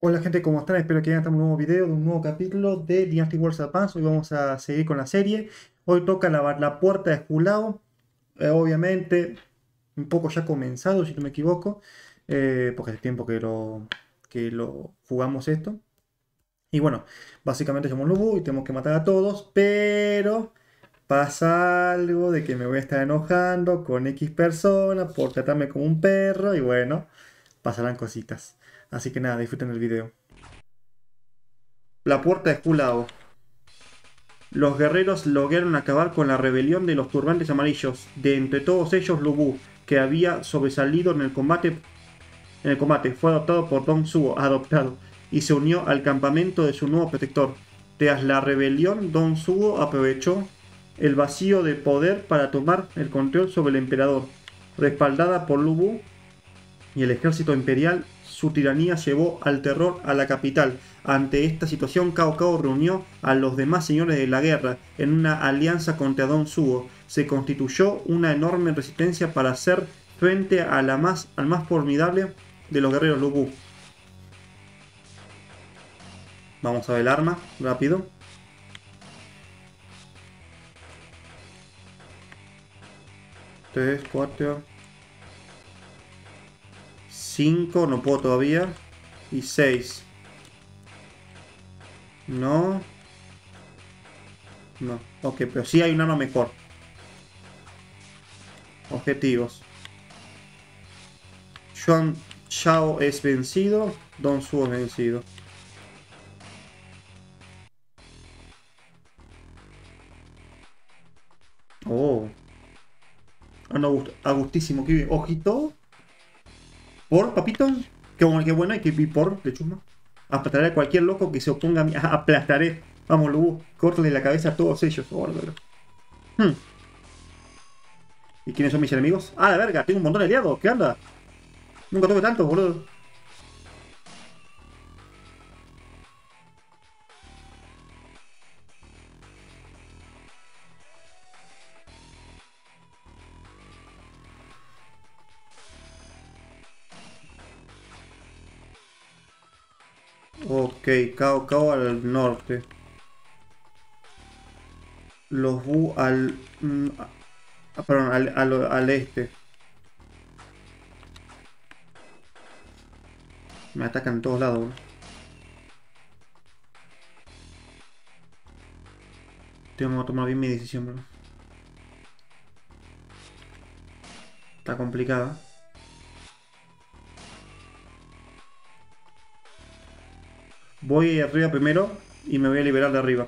Hola gente, ¿cómo están? Espero que hayan un nuevo video de un nuevo capítulo de Dynasty Warriors Advance. Hoy vamos a seguir con la serie. Hoy toca la puerta de Hulao. Obviamente, un poco ya comenzado, si no me equivoco. Porque hace tiempo que lo jugamos esto. Y bueno, básicamente somos Lubu y tenemos que matar a todos. Pero pasa algo de que me voy a estar enojando con X persona por tratarme como un perro. Y bueno, pasarán cositas. Así que nada, disfruten el video. La puerta de Hulao. Los guerreros lograron acabar con la rebelión de los turbantes amarillos. De entre todos ellos, Lubu, que había sobresalido en el combate, fue adoptado por Don Suo, y se unió al campamento de su nuevo protector. Tras la rebelión, Don Suo aprovechó el vacío de poder para tomar el control sobre el emperador. Respaldada por Lubu y el ejército imperial, su tiranía llevó al terror a la capital. Ante esta situación, Cao Cao reunió a los demás señores de la guerra en una alianza contra Don Suo. Se constituyó una enorme resistencia para hacer frente a al más formidable de los guerreros Lubu. Vamos a ver el arma, rápido. 3, 4, 5, no puedo todavía. Y 6. No. No. Ok, pero sí hay un arma mejor. Objetivos. Yuan Shao es vencido. Don Suo es vencido. Oh. Ah, no, a gustísimo. Ojito. Por, papito. Qué bueno, hay que ir por de chusma. Aplastaré a cualquier loco que se oponga a mí. Aplastaré. Vamos, Lubu. Córtale la cabeza a todos ellos. Hmm. ¿Y quiénes son mis enemigos? Ah, la verga, tengo un montón de aliados. ¿Qué anda? Nunca tuve tantos, boludo. Ok, Cao al norte. Los Bu al... perdón, al este. Me atacan en todos lados, bro. Tengo que tomar bien mi decisión, bro. Está complicada. Voy arriba primero y me voy a liberar de arriba.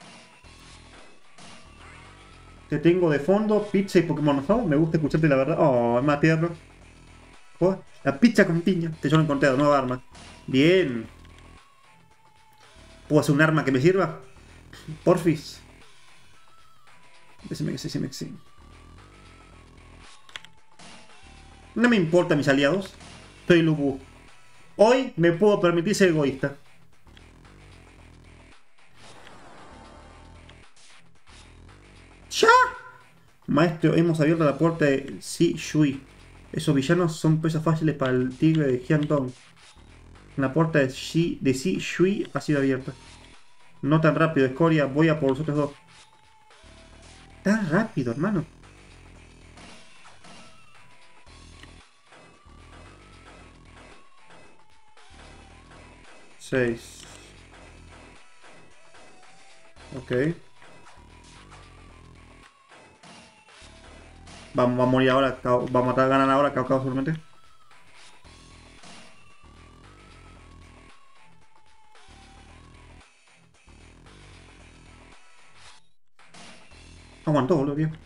Te tengo de fondo, pizza y Pokémon. ¿No? Me gusta escucharte la verdad. Oh, es más tierno. Oh, la pizza con piña. Te lo he encontrado, nueva arma. Bien. ¿Puedo hacer un arma que me sirva? Porfis. Decime que sí, decime que sí. No me importan mis aliados. Soy Lubu. Hoy me puedo permitir ser egoísta. ¡Ya! Maestro, hemos abierto la puerta de Xi Shui. Esos villanos son presas fáciles para el tigre de Jiandong. La puerta de Xi Shui ha sido abierta. No tan rápido, Escoria. Voy a por los otros dos. Tan rápido, hermano. Seis. Ok. Vamos a morir ahora. Vamos a matar, ganan ahora, Cao Cao solamente. Aguantó, boludo, tío.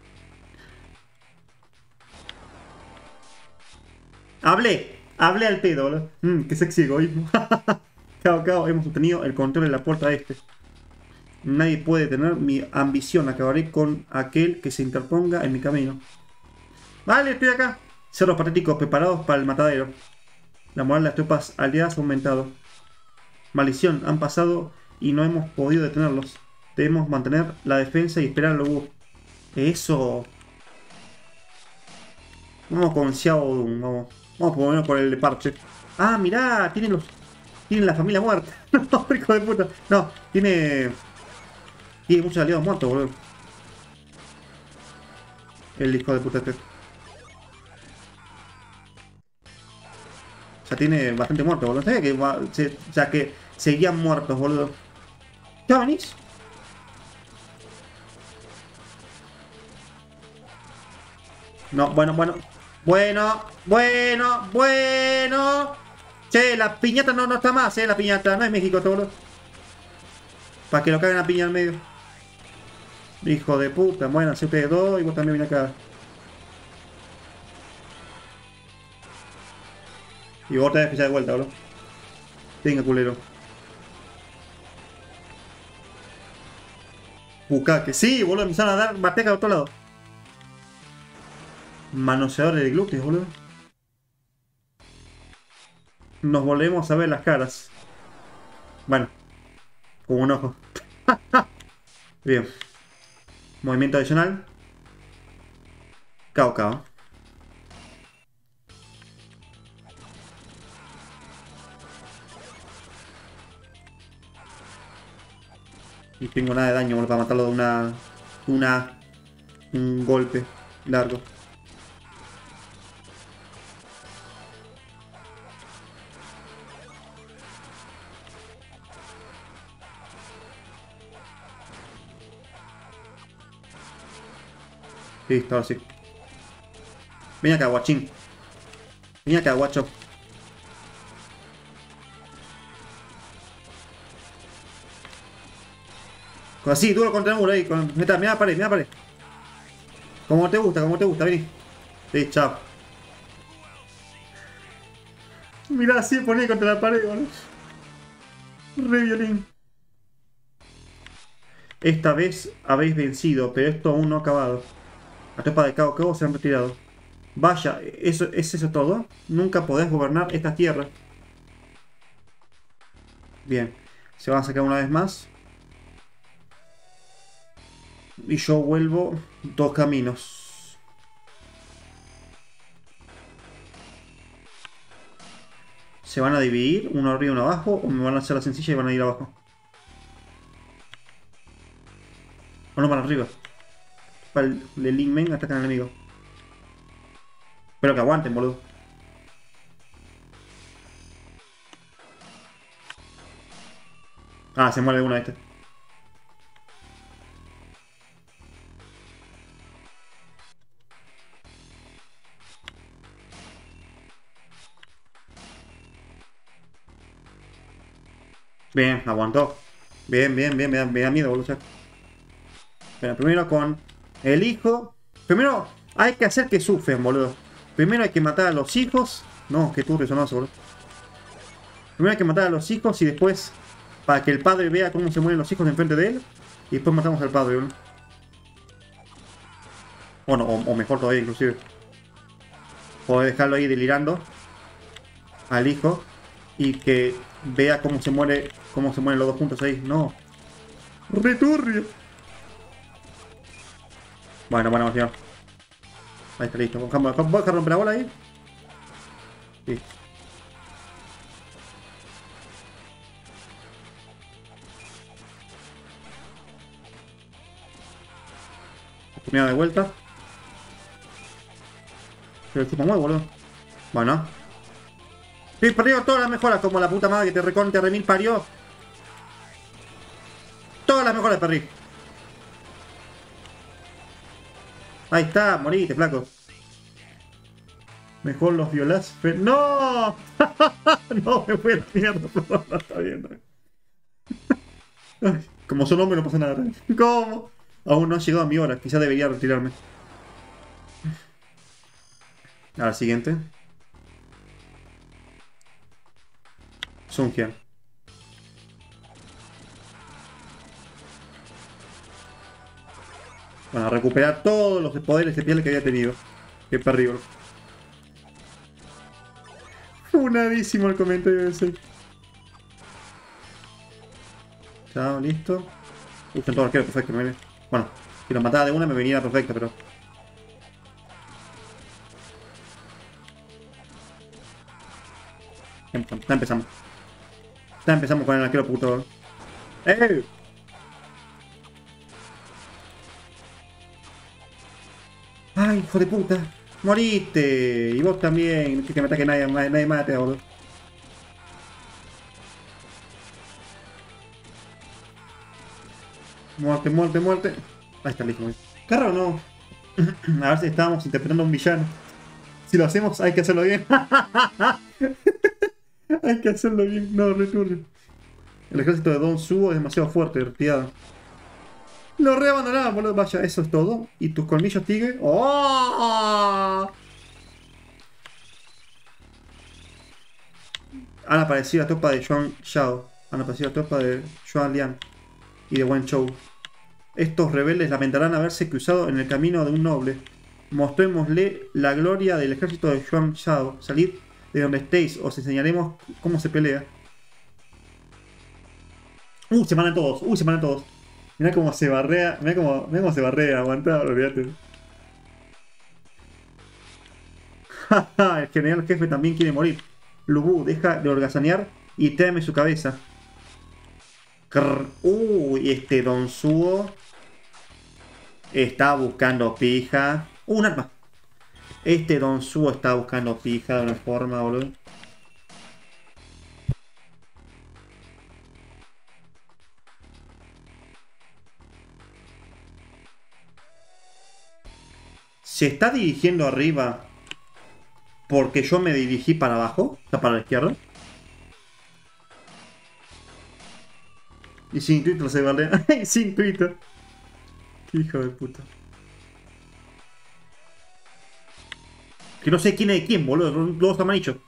Hablé al pedo, boludo. Qué sexy egoísmo. Cao Cao, hemos obtenido el control de la puerta este. Nadie puede tener mi ambición. Acabaré con aquel que se interponga en mi camino. Vale, estoy acá. Cerros patéticos preparados para el matadero. La moral de las tropas aliadas ha aumentado. Maldición, han pasado y no hemos podido detenerlos. Debemos mantener la defensa y esperar al Lobo. Eso. Vamos con Xiao Dun. Vamos por lo menos por el de parche. Ah, mirá, tiene los... Tiene la familia muerta. No, hijo de puta. No, tiene. Tiene muchos aliados muertos, boludo. El hijo de puta este. Ya tiene bastante muertos, boludo. ¿Sabía que, o sea, que seguían muertos, boludo? ¿Ya venís? No, bueno, bueno. Bueno, bueno, bueno. Che, la piñata no está más, la piñata. No es México, todo, boludo. Para que lo caguen a piña al medio. Hijo de puta, bueno, si ustedes dos y vos también vine acá. Y vos tenés que de vuelta, boludo. Venga, culero. Bucaque. Sí, boludo, empezaron a dar bateca de otro lado. Manoseadores de glúteos, boludo. Nos volvemos a ver las caras. Bueno, con un ojo. Bien. Movimiento adicional. Cao, cao. Y tengo nada de daño, boludo, para matarlo de un golpe largo. Listo, ahora sí. Ven acá, guachín. Ven acá, guacho. Así, duro contra el muro ahí. Mira la pared, mira la pared. Como te gusta, vení. Sí, chao. Mirá, así ponía contra la pared, boludo. Re violín. Esta vez habéis vencido, pero esto aún no ha acabado. Las tropas de Cao Cao se han retirado. Vaya, ¿es eso todo? Nunca podés gobernar esta tierra. Bien, se van a sacar una vez más. Y yo vuelvo dos caminos. ¿Se van a dividir? ¿Uno arriba y uno abajo? ¿O me van a hacer la sencilla y van a ir abajo? ¿O no van arriba? Para el Lin Men atacan al enemigo. Espero que aguanten, boludo. Ah, se muere uno de este. Bien, aguantó. Bien, bien, bien, me da miedo, boludo. Pero primero con el hijo. Primero hay que hacer que sufren, boludo. Primero hay que matar a los hijos. No, qué turbio son boludo. Primero hay que matar a los hijos y después para que el padre vea cómo se mueren los hijos enfrente de él. Y después matamos al padre, boludo. Bueno, o mejor todavía, inclusive. Poder dejarlo ahí delirando al hijo y que vea cómo se mueren los dos juntos ahí. No. Returbio. Bueno, bueno, señor. Ahí está, listo. ¿Vos dejar romper la bola ahí? Sí. Oportunidad de vuelta. Pero el chupa muy, boludo. Bueno. Sí, perdió todas las mejoras como la puta madre que te reconte remil parió. Todas las mejoras perdí. Ahí está, morite, flaco. Mejor los violás. ¡No! No, me fue la mierda. No, está bien. Ay, como son hombres no pasa nada. ¿Cómo? Aún no ha llegado a mi hora. Quizá debería retirarme. A la siguiente. Sungian. Bueno, a recuperar todos los poderes especiales que había tenido. Qué perrillo. Funadísimo el comentario de ese. Chao, listo. Usan todo arquero, perfecto, me viene. Bueno, si los mataba de una me venía perfecto, pero. Ya empezamos. Ya empezamos con el arquero puto. ¡Eh! ¡Ay, hijo de puta! ¡Moriste! Y vos también. Que me ataque nadie mate, boludo. Muerte, muerte, muerte. Ahí está, listo. Carro no. A ver si estábamos interpretando a un villano. Si lo hacemos, hay que hacerlo bien. Hay que hacerlo bien. No, returno. El ejército de Don Suo es demasiado fuerte, retirado. Lo reabandonaron, boludo. Vaya, eso es todo. ¿Y tus colmillos, tigre? ¡Oh! Han aparecido la tropa de Yuan Shao. Han aparecido la tropa de Yuan Lian y de Wen Chou. Estos rebeldes lamentarán haberse cruzado en el camino de un noble. Mostrémosle la gloria del ejército de Yuan Shao. Salid de donde estéis, os enseñaremos cómo se pelea. Se mandan todos, se mandan todos. Mirá cómo se barrea, mirá cómo se barrea, aguantá, olvídate. El general jefe también quiere morir. Lubu, deja de holgazanear y tráeme su cabeza. Uy, este Don Suo está buscando pija. Un arma. Este Don Suo está buscando pija de una forma, boludo. ¿Se está dirigiendo arriba porque yo me dirigí para abajo? O sea, para la izquierda. Y sin Twitter se vale. Sin Twitter. Qué hijo de puta. Que no sé quién es de quién, boludo. Los dos amarillos.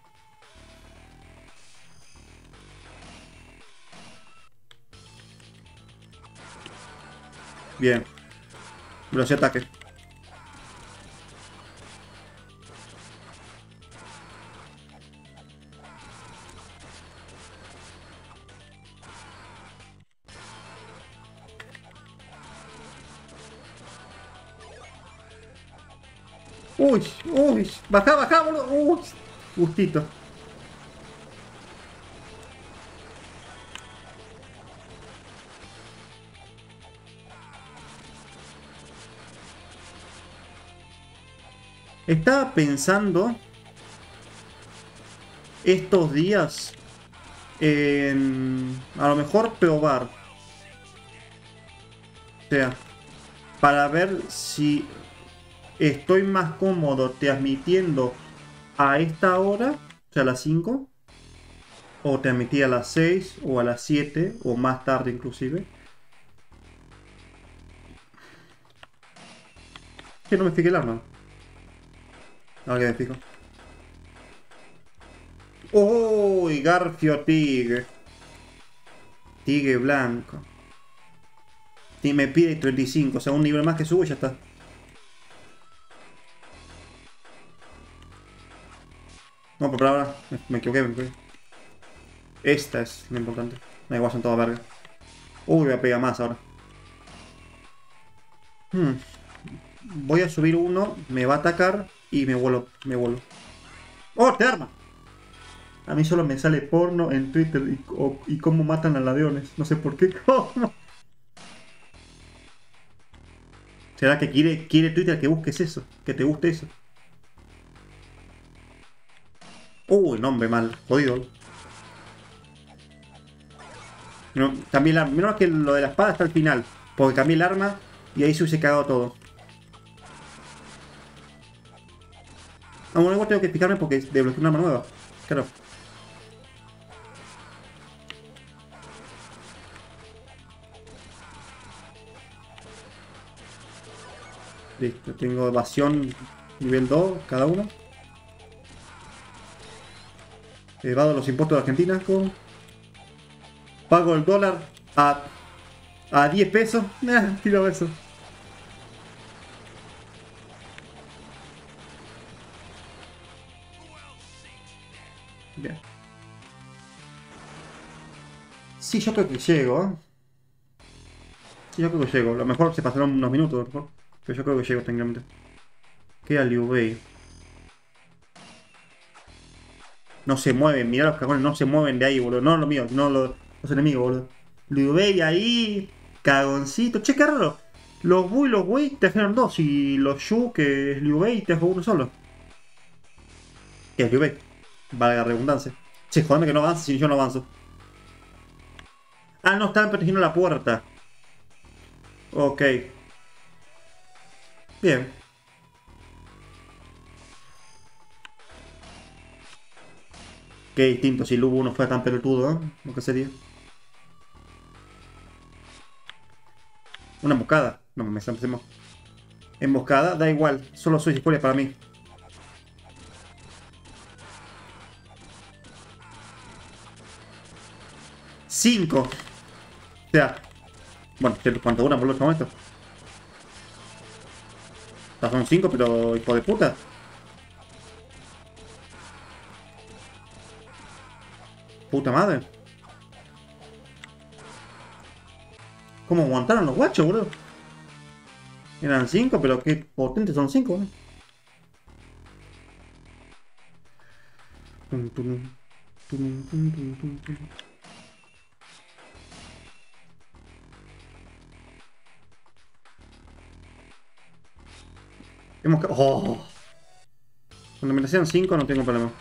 Bien. Velocidad de ataque. Uy, uy. Baja, baja, boludo. Uy. Justito. Estaba pensando estos días en a lo mejor probar. O sea, para ver si estoy más cómodo transmitiendo a esta hora, o sea, a las 5, o transmitir a las 6 o a las 7 o más tarde inclusive. Que no me fije el arma. Ahora que me fijo. ¡Uy! Garfio Tigre. Tigre blanco. Y me pide 35, o sea, un nivel más que subo y ya está. No, pero ahora me equivoqué, me equivoqué. Esta es lo importante. Me igual son todas verga. Uy, voy a pegar más ahora. Voy a subir uno, me va a atacar y me vuelo, me vuelo. ¡Oh, te arma! A mí solo me sale porno en Twitter y cómo matan a ladrones. No sé por qué, cómo. ¿Será que quiere Twitter que busques eso? Que te guste eso. Uy, no, hombre, mal. Jodido. No, cambié el arma. Menos que lo de la espada está al final. Porque cambié el arma y ahí se hubiese cagado todo. Ah, bueno, igual tengo que fijarme porque desbloqueé una arma nueva. Claro. Listo, tengo evasión nivel 2 cada uno. Evado los impuestos de Argentina con... Pago el dólar a 10 pesos. Tiro eso. Bien. Sí, yo creo que llego, ¿eh? Sí, yo creo que llego. A lo mejor se pasaron unos minutos, a lo mejor. Pero yo creo que llego técnicamente. Queda Liu Bei. No se mueven, mirá los cagones, no se mueven de ahí, boludo. No lo mío, no los enemigos, boludo. Liu Bei ahí, cagoncito. Che, qué raro. Los Wu y los Wei te dejaron dos. Y los Yu, que es Liu Bei, te dejó uno solo. Que es Liu Bei. Valga la redundancia. Che, jodeme que no avance si yo no avanzo. Ah, no, están protegiendo la puerta. Ok. Bien. Qué distinto si Lubu no fue tan pelotudo, ¿eh? ¿Lo que sería? Una emboscada. No me empecemos. Emboscada, da igual. Solo soy spoiler para mí. 5. O sea. Bueno, ¿cuánto dura por los momentos? O sea, son 5, pero hijo de puta. Puta madre. ¿Cómo aguantaron los guachos, boludo? Eran 5, pero qué potentes son 5, ¿no? Tum, tum, tum, tum, tum, tum, tum. Hemos... ¡Oh! Cuando me hacían 5 no tengo problema.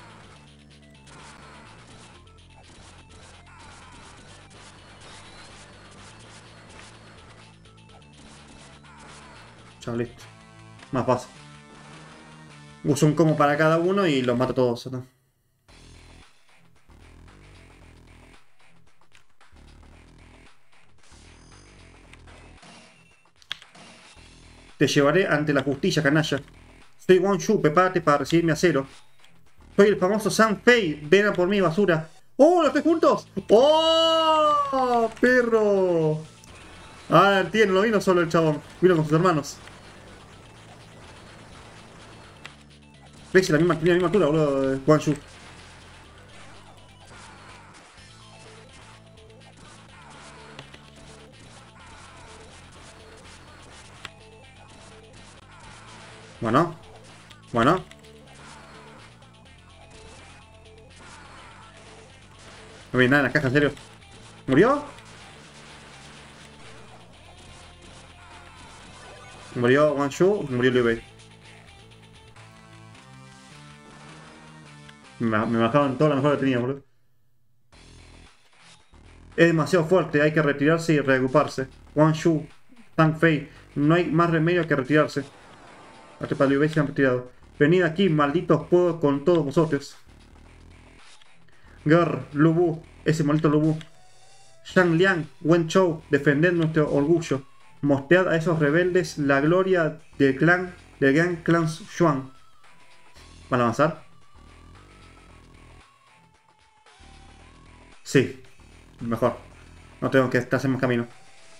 Chao, listo. Más fácil. Uso un combo para cada uno y los mato todos, ¿no? Te llevaré ante la justicia, canalla. Soy Wang Shu, prepárate para recibir mi acero. Soy el famoso San Fei, ven a por mí, basura. ¡Oh, los tres juntos! ¡Oh, perro! Ah, entiendo, no vino solo el chabón, vino con sus hermanos. ¿Ves? Tiene la misma altura, boludo, Wang Shu. Bueno. Bueno. No vi nada en la caja, en serio. ¿Murió? Murió Wang Shu, murió Liu Bei. Me bajaron todo lo mejor que tenía, boludo. Es demasiado fuerte, hay que retirarse y reagruparse. Wang Shu, Tang Fei, no hay más remedio que retirarse. Hasta para Liu Bei se han retirado. Venid aquí, malditos, puedo con todos vosotros. Grr, Lu Bu, ese maldito Lu Bu. Zhang Liang, Wen Chou, defended nuestro orgullo. Mostread a esos rebeldes la gloria del gran clan Xuan. ¿Van a avanzar? Sí, mejor. No tengo que hacer más camino.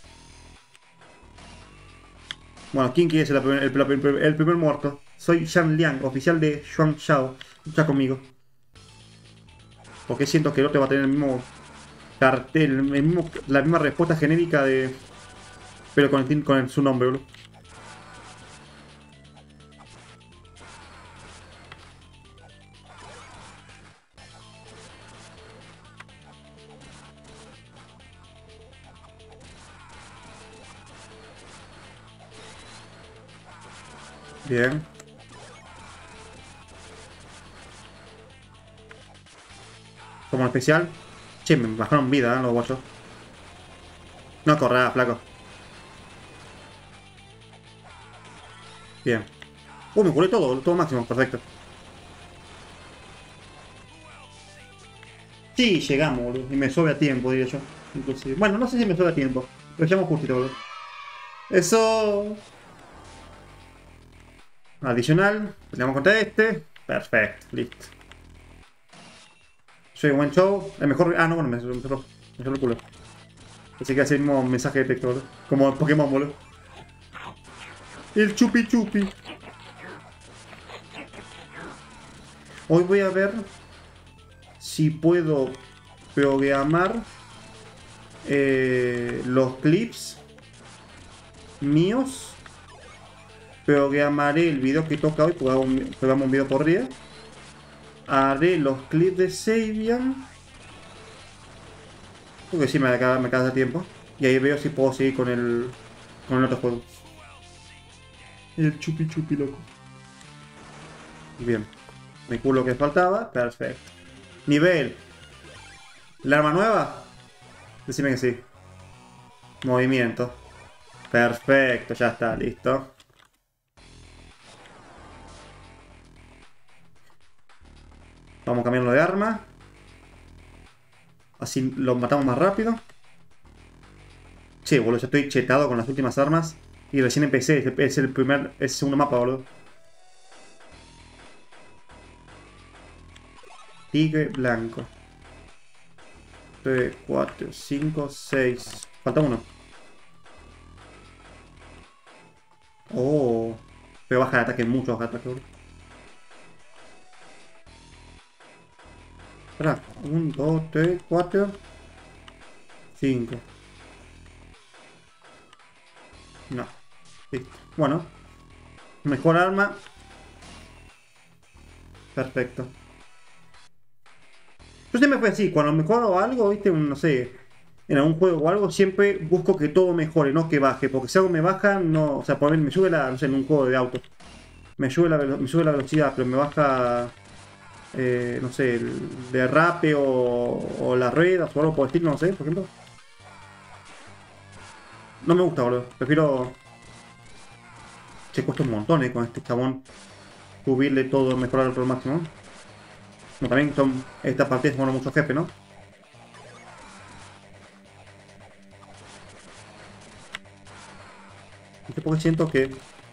Bueno, ¿quién quiere ser el primer muerto? Soy Zhang Liang, oficial de Xuan Shao. Lucha conmigo. Porque siento que el otro va a tener el mismo cartel, la misma respuesta genérica de... Pero con su nombre, bro. Bien. Como especial. Che, me bajaron vida, los guachos. No corra, flaco. Bien. Me curé todo máximo, perfecto. Sí, llegamos, boludo. Y me sube a tiempo, diría yo. Inclusive. Bueno, no sé si me sube a tiempo. Pero llegamos justito, boludo. Eso. Adicional. Peleamos contra este. Perfecto, listo. Soy Wen Chou. El mejor. Ah, no, bueno, me cerró el culo. Así que hace el mismo mensaje de texto, boludo. Como Pokémon, boludo. El chupi chupi. Hoy voy a ver si puedo programar los clips míos. Programaré el video que toca hoy, programo un video por día. Haré los clips de Sabian. Porque sí me queda tiempo. Y ahí veo si puedo seguir con el otro juego. El chupi chupi loco. Bien. Me culo que faltaba. Perfecto. Nivel. ¿La arma nueva? Decime que sí. Movimiento. Perfecto, ya está, listo. Vamos cambiando de arma. Así lo matamos más rápido. Sí, boludo, yo estoy chetado con las últimas armas. Y recién empecé, es el segundo mapa, boludo. Tigre blanco. 3, 4, 5, 6. Falta uno. Oh. Pero baja de ataque, mucho baja de ataque, boludo. Espera, 1, 2, 3, 4, 5. No. Listo. Bueno. Mejor arma. Perfecto. Yo siempre fue así, cuando mejoro algo, viste, no sé, en algún juego o algo, siempre busco que todo mejore, no que baje. Porque si algo me baja, no. O sea, por ejemplo, me sube la. No sé, en un juego de auto. Me sube la velocidad, pero me baja. No sé, el derrape o las ruedas o algo por el estilo, no sé, por ejemplo. No me gusta, boludo. Prefiero. Se cuesta un montón, con este chabón. Subirle todo, mejorarlo por el máximo. No, también son. Esta partida son muchos jefes, ¿no? ¿Viste? Porque siento que.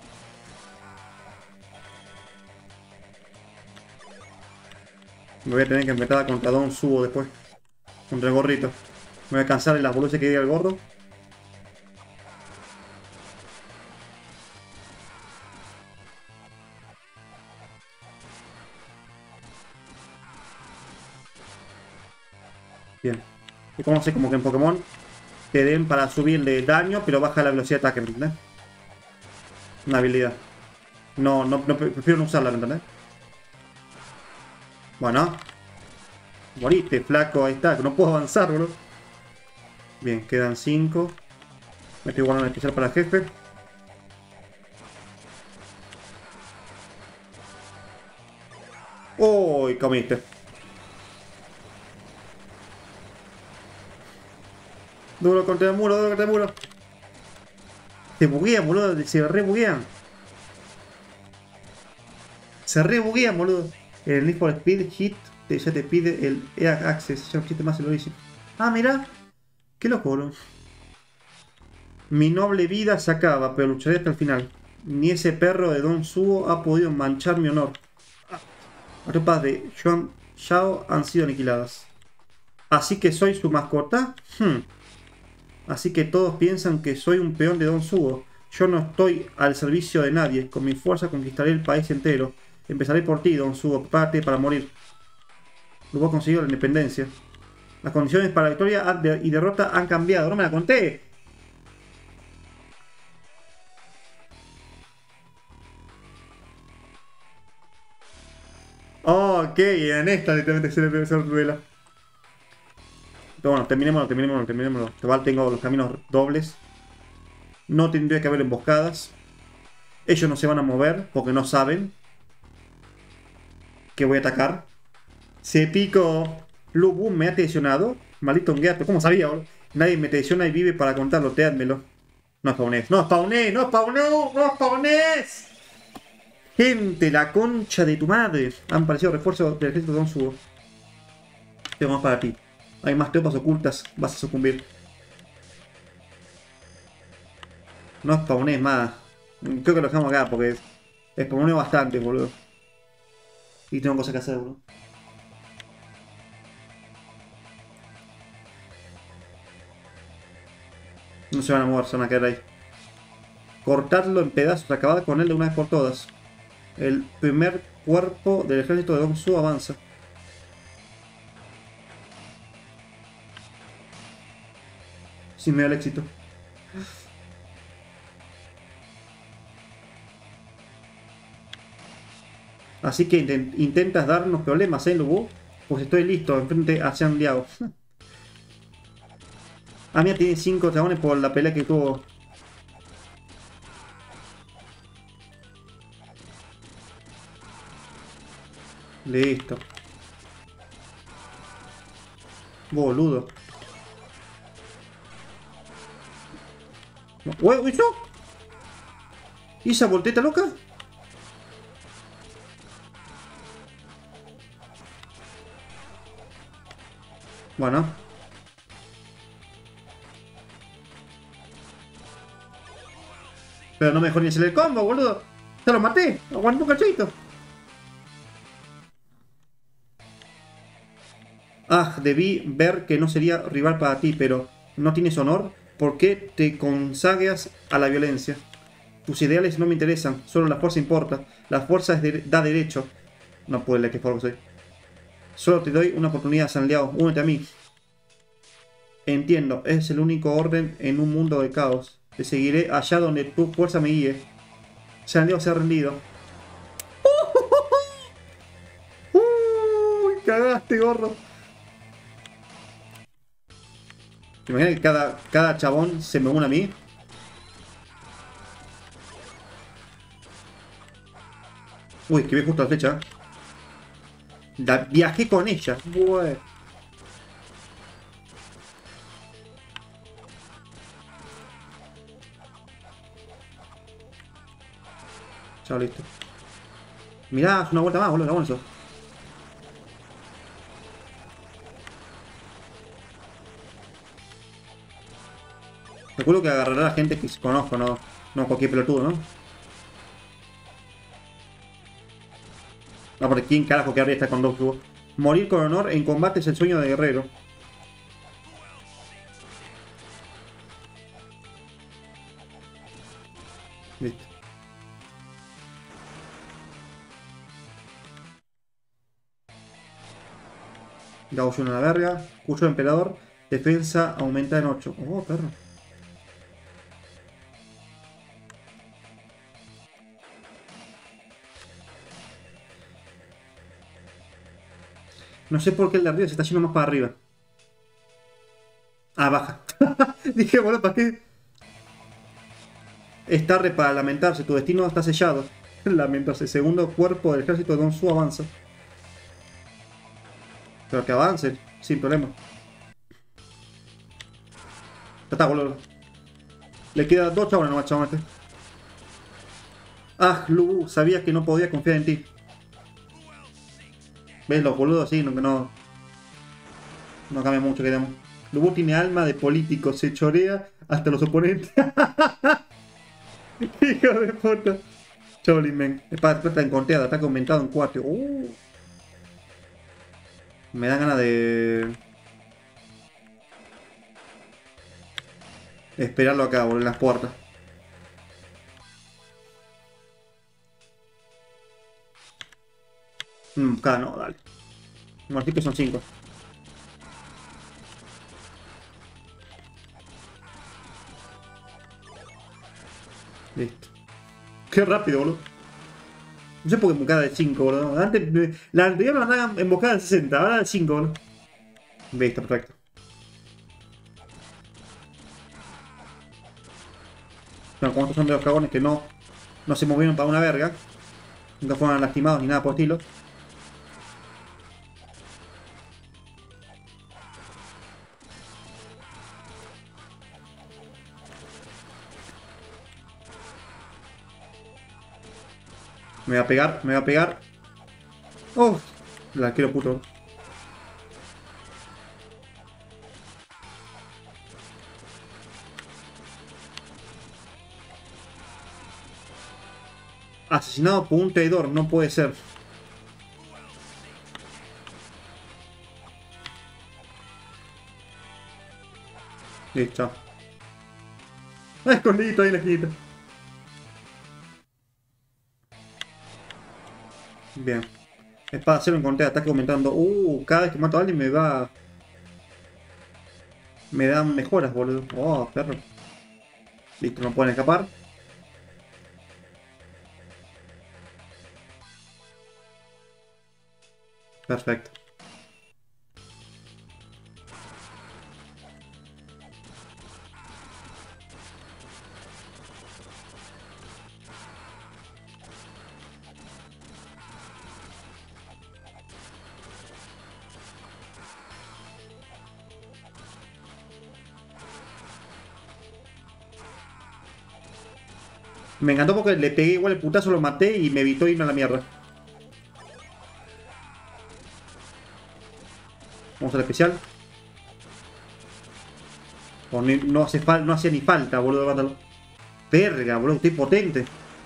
Me voy a tener que enfrentar contra Don Subo después. Contra el gorrito. Me voy a cansar de las boludeces que diga el gordo. Bien. Y como sé, como que en Pokémon te den para subirle daño, pero baja la velocidad de ataque, ¿me entendés? Una habilidad. Prefiero no usarla, ¿me entendés? Bueno. Moriste, flaco, ahí está, que no puedo avanzar, bro. Bien, quedan 5. Me estoy guardando un especial para el jefe. ¡Uy! Comiste. Duro contra el muro, duro contra el muro. Se buguean, boludo. Se re buguean. Se re buguean, boludo. El Need for Speed Hit ya te pide el EA Access. Ya no existe más el origen. Ah, mira. Qué loco, boludo. Mi noble vida se acaba, pero lucharé hasta el final. Ni ese perro de Don Sugo ha podido manchar mi honor. Las tropas de Yuan Shao han sido aniquiladas. ¿Así que soy su mascota? Así que todos piensan que soy un peón de Don Sugo. Yo no estoy al servicio de nadie. Con mi fuerza conquistaré el país entero. Empezaré por ti, Don Sugo. Prepárate para morir. Luego conseguido la independencia. Las condiciones para la victoria y derrota han cambiado. ¡No me la conté! Oh, ok, en esta literalmente se revela. Pero bueno, terminémoslo. Igual tengo los caminos dobles. No tendría que haber emboscadas. Ellos no se van a mover porque no saben que voy a atacar. Se pico. Lubu me ha traicionado. Maldito gato. ¿Cómo sabía, boludo? Nadie me traiciona y vive para contarlo. Teádmelo. No spawnés. No spawnés. No spawnés. No spawnés. Gente, la concha de tu madre. Han aparecido refuerzos del ejército de Don Sugo. Tengo más para ti. Hay más tropas ocultas. Vas a sucumbir. No spawnés más. Creo que lo dejamos acá porque spawneo bastante, boludo. Y tengo cosas que hacer, boludo. No se van a mover, se van a quedar ahí. Cortarlo en pedazos, acabar con él de una vez por todas. El primer cuerpo del ejército de Don Su avanza. Sin miedo al éxito. Así que intentas darnos problemas, Lubu. Pues estoy listo, enfrente a Xiang Liao. Ah, mira, tiene 5 dragones por la pelea que tuvo. Listo. Boludo. ¿Uy, no? ¿Y esa volteta loca? Bueno. Pero no me dejó ni hacer el combo, boludo. Ya lo maté. Aguanté un cachito. Ah, debí ver que no sería rival para ti, pero ¿no tienes honor? ¿Por qué te consagras a la violencia? Tus ideales no me interesan, solo la fuerza importa. La fuerza da derecho. No puede leer que forro soy. Solo te doy una oportunidad, Sanliao. Únete a mí. Entiendo, es el único orden en un mundo de caos. Te seguiré allá donde tu fuerza me guíe. Sanliao se ha rendido. ¡Uy! Cagaste, gorro. ¿Te imaginas que cada chabón se me une a mí? Uy, que vi justo la flecha. Viajé con ella. Uy. Ya listo. Mirá, es una vuelta más, boludo, bueno eso. Recuerdo que agarrará a gente que conozco, no, no cualquier pelotudo, ¿no? No, porque ¿quién carajo querría estar con dos tubos? Morir con honor en combate es el sueño de guerrero. Listo. Gaucho en la verga. Cucho de emperador. Defensa aumenta en 8. Oh, perro. No sé por qué el de arriba se está yendo más para arriba. Ah, baja. Dije, bueno, ¿para qué? Es tarde para lamentarse. Tu destino está sellado. Lamentarse. Segundo cuerpo del ejército de Don Su avanza. Pero que avance, sin problema. Ya está, boludo. Le quedan 2 chabones nomás, chabón este. Ah, Lu, sabía que no podía confiar en ti. ¿Ves? Los boludos así, no cambia mucho, quedamos. Lubu tiene alma de político, se chorea hasta los oponentes. Hijo de puta. Shaolin Man. Espada plata en conteada, ataque aumentado en 4. Me dan ganas de esperarlo acá, boludo, en las puertas. Acá no, dale. Así que son 5. Listo. Qué rápido, boludo. No sé por qué embocada de 5, boludo. Antes, la anterior me mandaban embocada de 60, ahora de 5, boludo. Listo, perfecto. Bueno, como estos son de los cagones que no se movieron para una verga. Nunca fueron lastimados ni nada por estilo. Me va a pegar, me va a pegar. ¡Oh! La quiero puto. Asesinado por un traidor, no puede ser. Listo. Ah, escondidito ahí en la esquinita. Bien. Espada cero encontré, ataque aumentando. Cada vez que mato a alguien me va. Me dan mejoras, boludo. Oh, perro. Listo, no pueden escapar. Perfecto. Me encantó porque le pegué igual el putazo, lo maté y me evitó irme a la mierda. Vamos al especial. Oh, no hacía ni falta, boludo, mátalo. Verga, boludo, estoy potente.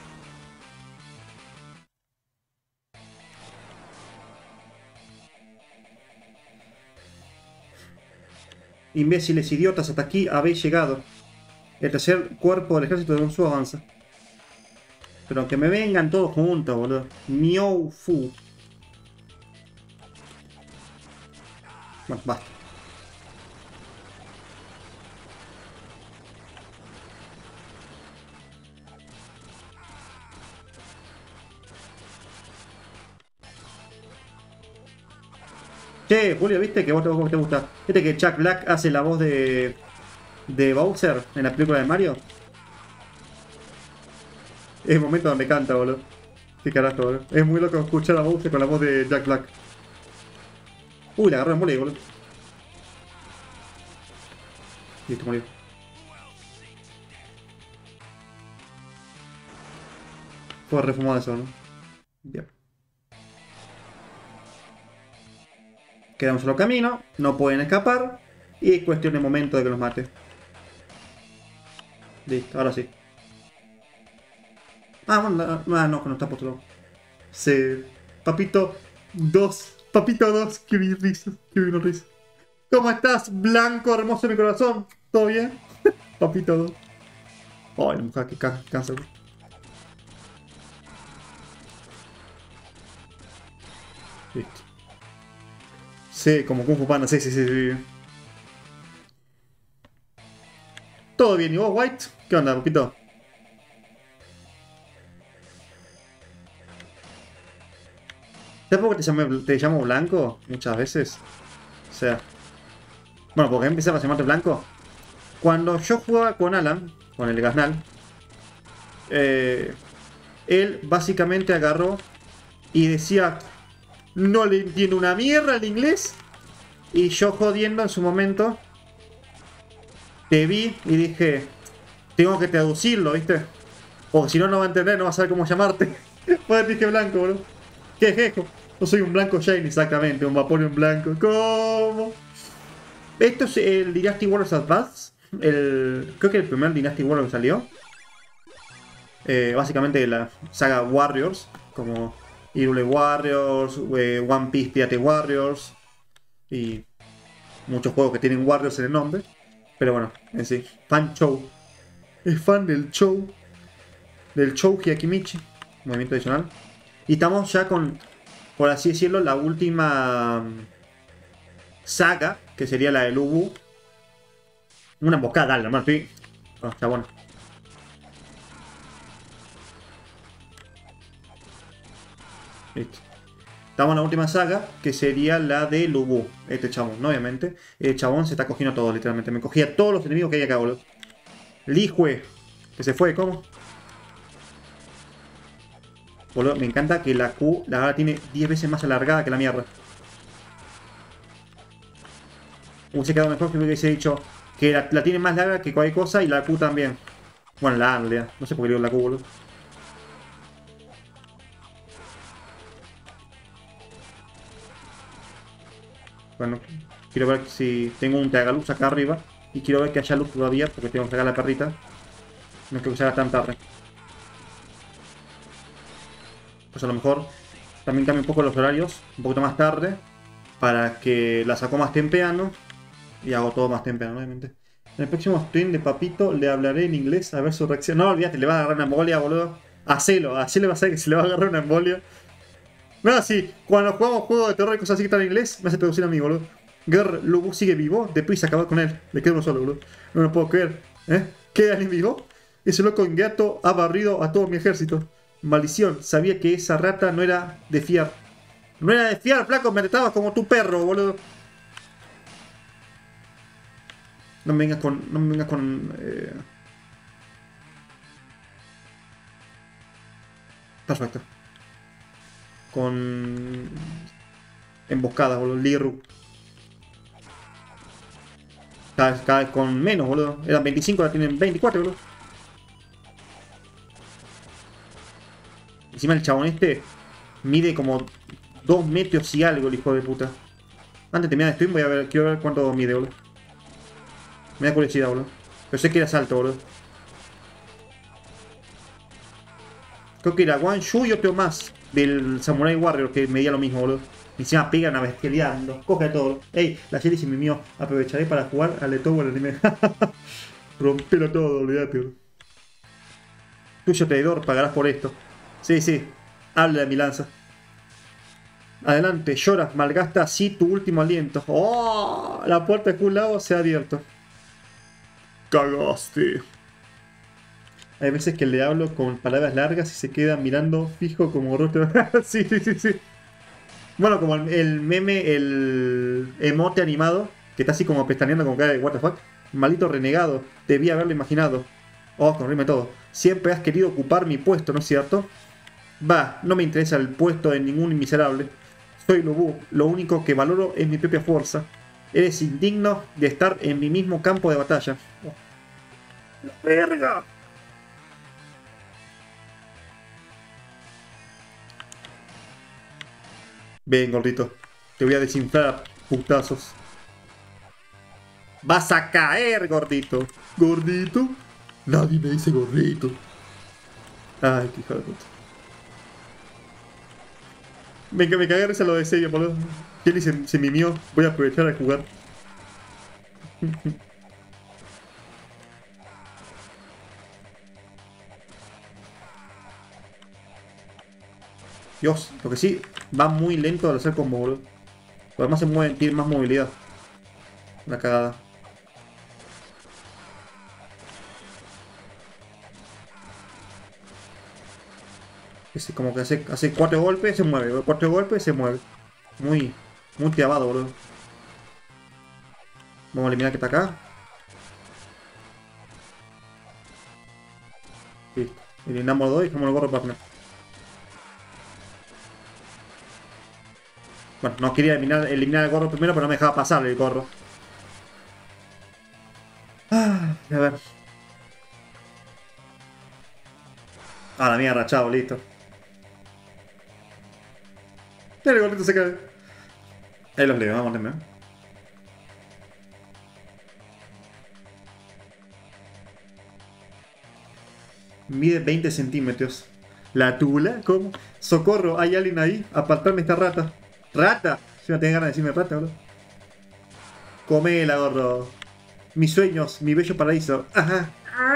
Imbéciles, idiotas, hasta aquí habéis llegado. El tercer cuerpo del ejército de Gonzalo avanza. Pero que me vengan todos juntos, boludo. Miou Fu. Bueno, basta. Che, Julio, ¿viste que vos te gusta? ¿Viste que Jack Black hace la voz de Bowser en la película de Mario? Es el momento donde canta, boludo. Qué carajo, boludo. Es muy loco escuchar a Bowser con la voz de Jack Black. Uy, le agarró en mole, boludo. Listo, murió. Fue refumado eso, ¿no? Bien. Queda un solo camino, no pueden escapar. Y es cuestión de momento de que los mate. Listo, ahora sí. Ah, bueno, no está puesto loco. Sí. Papito 2. Papito 2. Qué bien risa. Qué bien risa. ¿Cómo estás, blanco, hermoso de mi corazón? ¿Todo bien? Papito 2. Ay, la mujer que cáncer. Listo. Sí, como Kung Fu Panda, sí. Todo bien, ¿y vos, White? ¿Qué onda, papito? ¿Sabes por qué te llamo blanco? Muchas veces. O sea. Bueno, porque empecé a llamarte blanco. Cuando yo jugaba con Alan, con el Gasnal, él básicamente agarró y decía: no le entiendo una mierda al inglés. Y yo jodiendo en su momento, te vi y dije: tengo que traducirlo, ¿viste? Porque si no, no va a entender, no va a saber cómo llamarte. Pues dije blanco, bro. ¿Qué jejo? No soy un blanco shiny, exactamente, un Vaporeon blanco. ¿Cómo? Esto es el Dynasty Warriors Advance. Creo que el primer Dynasty Warriors que salió. Básicamente la saga Warriors, como Hyrule Warriors, One Piece Pirate Warriors y muchos juegos que tienen Warriors en el nombre. Pero bueno, en sí, fan show. Es fan del show Hyakimichi, movimiento adicional. Y estamos ya con, por así decirlo, la última saga, que sería la del Ubu. Una emboscada, dale, hermano, sí. Oh, está bueno. Listo. Estamos en la última saga, que sería la de Lubu. Este chabón, ¿no? Obviamente. El chabón se está cogiendo todo, literalmente. Me cogía todos los enemigos que hay acá, boludo. Lijue, que se fue, ¿cómo? Boludo, me encanta que la Q, la verdad, tiene 10 veces más alargada que la mierda. Hubiese quedado mejor que me hubiese dicho que la tiene más larga que cualquier cosa y la Q también. Bueno, la A en realidad. No sé por qué digo la Q, boludo. Bueno, quiero ver si tengo un Teagaluz acá arriba. Y quiero ver que haya luz todavía, porque tengo que sacar la perrita. No creo que se haga tan tarde. Pues a lo mejor también cambio un poco los horarios, un poquito más tarde, para que la saco más temprano. Y hago todo más temprano, obviamente. En el próximo stream de Papito le hablaré en inglés a ver su reacción. No, olvídate, le va a agarrar una embolia, boludo. Hacelo le va a hacer que se le va a agarrar una embolia. No, sí, cuando jugamos juegos de terror y cosas así que están en inglés, me hace traducir a mí, boludo. Ger, Lubu sigue vivo, deprisa acabar con él. Le queda uno solo, boludo. No lo puedo creer. ¿Queda alguien vivo? Ese loco ingrato ha barrido a todo mi ejército. Maldición, sabía que esa rata no era de fiar. No era de fiar, flaco, me tratabas como tu perro, boludo. No me vengas con... No me vengas con... Perfecto. Con... Emboscada, boludo. Liru. Cada vez con menos, boludo. Eran 25, ahora tienen 24, boludo. Encima el chabón este mide como 2 metros y algo, el hijo de puta. Antes de terminar el stream quiero ver cuánto mide, boludo. Me da curiosidad, boludo. Pero sé que era alto, boludo. Creo que era One Shu y otro más del Samurai Warrior que medía lo mismo, boludo. Y encima pega una bestialidad, los coge a todo. Ey, la serie se mimió. Aprovecharé para jugar al de todo el anime. Rompelo todo, olvídate, boludo. Tuyo traidor, pagarás por esto. Sí, sí. Habla de mi lanza. Adelante, lloras, malgasta así tu último aliento. ¡Oh! La puerta de un lado se ha abierto. Cagaste. Hay veces que le hablo con palabras largas y se queda mirando fijo como rostro. Sí, sí, sí, sí. Bueno, como el meme, el emote animado, que está así como pestañeando como cara de what the fuck. Maldito renegado, debía haberlo imaginado. Oh, corrime todo. Siempre has querido ocupar mi puesto, ¿no es cierto? Va, no me interesa el puesto de ningún miserable. Soy Lubu, lo único que valoro es mi propia fuerza. Eres indigno de estar en mi mismo campo de batalla. Oh. ¡La verga! Ven, gordito. Te voy a desinflar a putazos. ¡Vas a caer, gordito! ¿Gordito? Nadie me dice gordito. Ay, qué hijo de puta. Me cagué risa lo de serio, boludo. Kelly se mimió. Voy a aprovechar a jugar. Dios, lo que sí, va muy lento al hacer combo, boludo. Además se mueve, tiene más movilidad. Una cagada. Ese como que hace 4 golpes, se mueve. 4 golpes, se mueve. Muy tiabado, boludo. Vamos a eliminar que está acá. Listo. Eliminamos los dos y dejamos el gorro partner. Bueno, no quería eliminar el gorro primero, pero no me dejaba pasar el gorro. Ah, a ver. Ah, la mierda, chao, listo. El gordito se cae. Ahí los leo, vamos también. Mide 20 centímetros. ¿La tula? ¿Cómo? Socorro, hay alguien ahí. Apartarme esta rata. ¿Rata? Si no tengo ganas de decirme rata, bro. Comela, gorro. Mis sueños, mi bello paraíso. Ajá.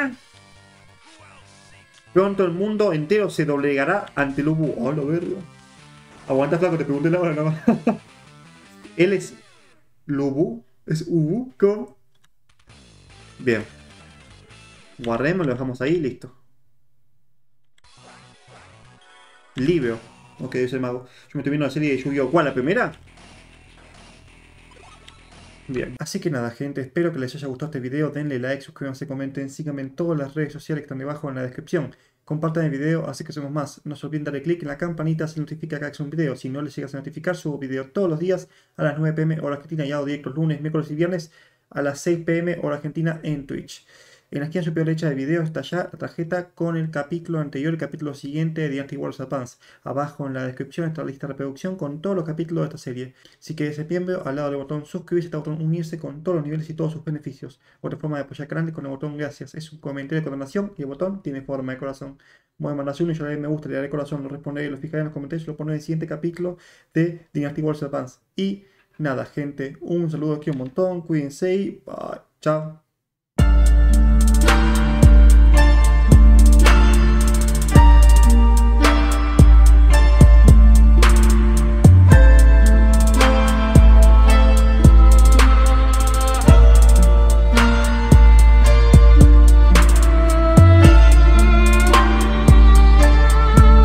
Pronto el mundo entero se doblegará ante el Ubu. Oh, lo verga. Aguanta, flaco, te pregunté la hora nomás. Él es Lubu. ¿Es Ubu? ¿Cómo? Bien. Guardemos, lo dejamos ahí, listo. Libio. Ok, es el mago. Yo me estoy viendo la serie de Yu-Gi-Oh! ¿Cuál? ¿La primera? Bien. Así que nada, gente. Espero que les haya gustado este video. Denle like, suscríbanse, comenten, síganme en todas las redes sociales que están debajo en la descripción. Compartan el video, así que somos más. No se olviden darle click en la campanita si notifica que haga un video. Si no les llegas a notificar, subo video todos los días a las 9 p.m. hora argentina y hago directos lunes, miércoles y viernes a las 6 p.m. hora argentina en Twitch. En la esquina superior derecha del video está ya la tarjeta con el capítulo anterior y el capítulo siguiente de Dynasty Warriors Advance. Abajo en la descripción está la lista de reproducción con todos los capítulos de esta serie. Si quieres ser miembro, al lado del botón suscribirse está el botón unirse con todos los niveles y todos sus beneficios. Otra forma de apoyar el canal es con el botón gracias. Es un comentario de donación y el botón tiene forma de corazón. Voy a mandar uno y yo le daré me gusta, le daré corazón, lo responderé, lo fijaré en los comentarios y lo pondré en el siguiente capítulo de Dynasty Warriors Advance. Y nada, gente, un saludo aquí un montón, cuídense y bye. Chao.